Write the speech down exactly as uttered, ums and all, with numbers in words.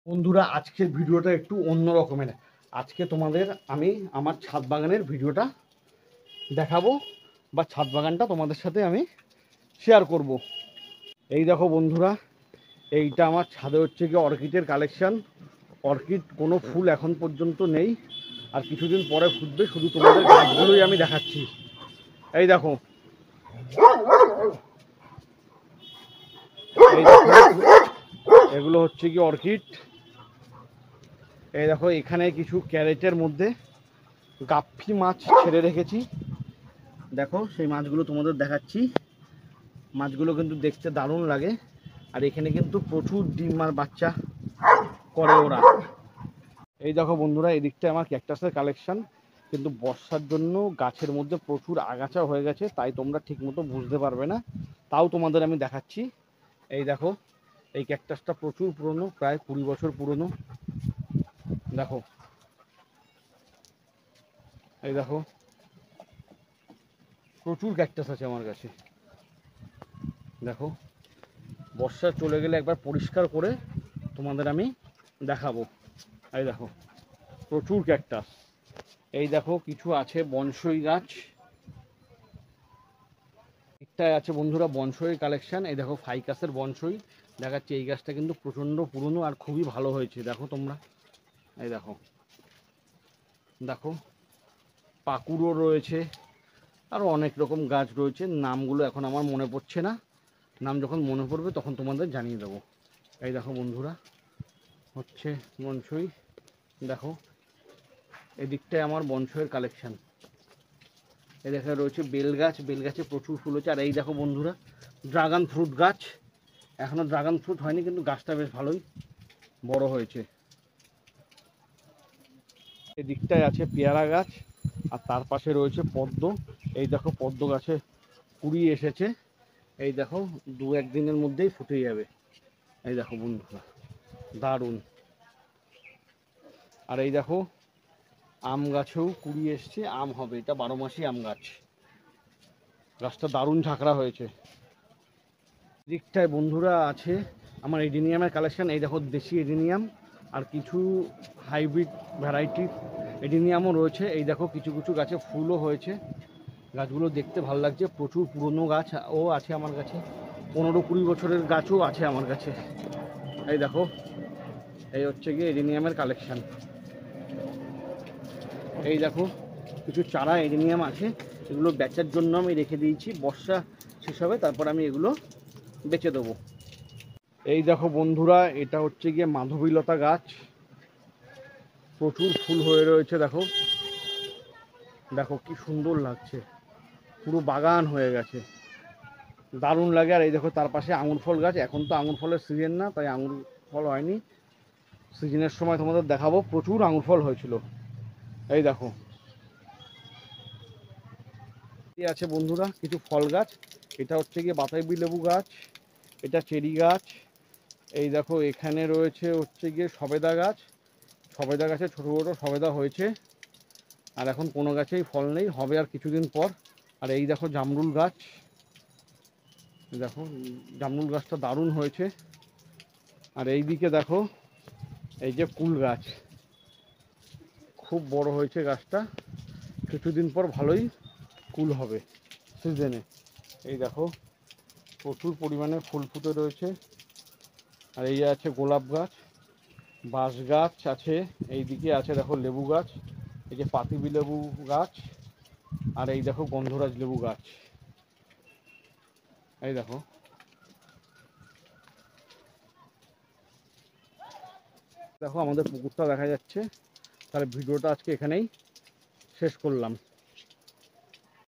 বন্ধুরা, আজকের ভিডিওটা একটু অন্য রকমের। আজকে তোমাদের আমি আমার ছাদ বাগানের ভিডিওটা দেখাবো, বা ছাদ বাগানটা তোমাদের সাথে আমি শেয়ার করব। এই দেখো বন্ধুরা, এইটা আমার ছাদে হচ্ছে কি অর্কিডের কালেকশন। অর্কিড কোনো ফুল এখন পর্যন্ত নেই, আর কিছুদিন পরে ফুটবে। শুধু তোমাদের গাছগুলোই আমি দেখাচ্ছি। এই দেখো, এই দেখো, এগুলো হচ্ছে কি অর্কিড। এই দেখো, এখানে কিছু ক্যারেটের মধ্যে গাপ্পি মাছ ছেড়ে রেখেছি। দেখো, সেই মাছগুলো তোমাদের দেখাচ্ছি। মাছগুলো কিন্তু দেখতে দারুণ লাগে, আর এখানে কিন্তু প্রচুর ডিম আর বাচ্চা করে ওরা। এই দেখো বন্ধুরা, এদিকটা আমার ক্যাকটাসের কালেকশন, কিন্তু বর্ষার জন্য গাছের মধ্যে প্রচুর আগাছা হয়ে গেছে, তাই তোমরা ঠিকমতো বুঝতে পারবে না। তাও তোমাদের আমি দেখাচ্ছি। এই দেখো, এই ক্যাকটাসটা প্রচুর পুরনো, প্রায় কুড়ি বছর পুরনো। দেখো, এই দেখো, প্রচুর ক্যাকটাস আছে আমার কাছে। দেখো, বর্ষা চলে গেলে একবার পরিষ্কার করে তোমাদের আমি দেখাবো। এই দেখো, প্রচুর ক্যাকটাস। এই দেখো, কিছু আছে বনসই গাছ। একটাই আছে বন্ধুরা বনসই কালেকশন। এই দেখো, ফাইকাসের বনসই দেখাচ্ছি। এই গাছটা কিন্তু প্রচণ্ড পুরনো আর খুবই ভালো হয়েছে। দেখো তোমরা, এই দেখো, দেখো পাকুড়ও রয়েছে, আরও অনেক রকম গাছ রয়েছে। নামগুলো এখন আমার মনে পড়ছে না, নাম যখন মনে পড়বে তখন তোমাদের জানিয়ে দেবো। এই দেখো বন্ধুরা, হচ্ছে বনসই। দেখো, এদিকটায় আমার বনসইয়ের কালেকশন। এই দেখা রয়েছে বেল গাছ। বেল গাছে প্রচুর ফুল হচ্ছে। আর এই দেখো বন্ধুরা, ড্রাগন ফ্রুট গাছ। এখনও ড্রাগন ফ্রুট হয়নি, কিন্তু গাছটা বেশ ভালোই বড় হয়েছে। এদিকটায় আছে পেয়ারা গাছ, আর তার পাশে রয়েছে পদ্ম। এই দেখো, পদ্ম গাছে কুড়ি এসেছে। এই দেখো, দু একদিনের মধ্যেই ফুটে যাবে। এই দেখো বন্ধুরা, দারুণ। আর এই দেখো, আম গাছেও কুড়ি এসছে, আম হবে। এটা বারো মাসি আম গাছ। গাছটা দারুণ ঝাঁকড়া হয়েছে। দিকটায় বন্ধুরা আছে আমার এডিনিয়ামের কালেকশন। এই দেখো, দেশি এডিনিয়াম আর কিছু হাইব্রিড ভ্যারাইটির এডিনিয়ামও রয়েছে। এই দেখো, কিছু কিছু গাছে ফুলও হয়েছে। গাছগুলো দেখতে ভালো লাগছে। প্রচুর পুরনো গাছ ও আছে আমার কাছে, পনেরো কুড়ি বছরের গাছও আছে আমার কাছে। এই দেখো, এই হচ্ছে গিয়ে এডিনিয়ামের কালেকশন। এই দেখো, কিছু চারা এডিনিয়াম আছে, এগুলো বেচার জন্য আমি রেখে দিয়েছি। বর্ষা শেষ হবে, তারপর আমি এগুলো বেচে দেবো। এই দেখো বন্ধুরা, এটা হচ্ছে গিয়ে মাধবীলতা গাছ। প্রচুর ফুল হয়ে রয়েছে। দেখো, দেখো কি সুন্দর লাগছে, পুরো বাগান হয়ে গেছে, দারুণ লাগে। আর এই দেখো, তার পাশে আঙুর ফল গাছ। এখন তো আঙুর ফলের সিজন না, তাই আঙুর ফল হয়নি। সিজনের সময় তোমাদের দেখাবো, প্রচুর আঙুর ফল হয়েছিল। এই দেখো, এই আছে বন্ধুরা কিছু ফল গাছ। এটা হচ্ছে গিয়ে বাতাবি লেবু গাছ, এটা চেরি গাছ। এই দেখো, এখানে রয়েছে হচ্ছে গিয়ে সবেদা গাছ। সবেদা গাছে ছোটো ছোটো সবেদা হয়েছে, আর এখন কোনো গাছেই ফল নেই, হবে আর কিছুদিন পর। আর এই দেখো জামরুল গাছ। দেখো, জামরুল গাছটা দারুণ হয়েছে। আর এই দিকে দেখো, এই যে কুল গাছ, খুব বড় হয়েছে গাছটা। কিছুদিন পর ভালোই কুল হবে সিজনে। এই দেখো, প্রচুর পরিমাণে ফুল ফুটে রয়েছে। আর এই আছে গোলাপ গাছ, বাঁশ গাছ আছে। এই দিকে আছে দেখো লেবু গাছ, এই যে পাতিবি লেবু গাছ। আর এই দেখো গন্ধরাজ লেবু গাছ। এই দেখো, দেখো আমাদের পুকুরটা দেখা যাচ্ছে। তাহলে ভিডিওটা আজকে এখানেই শেষ করলাম।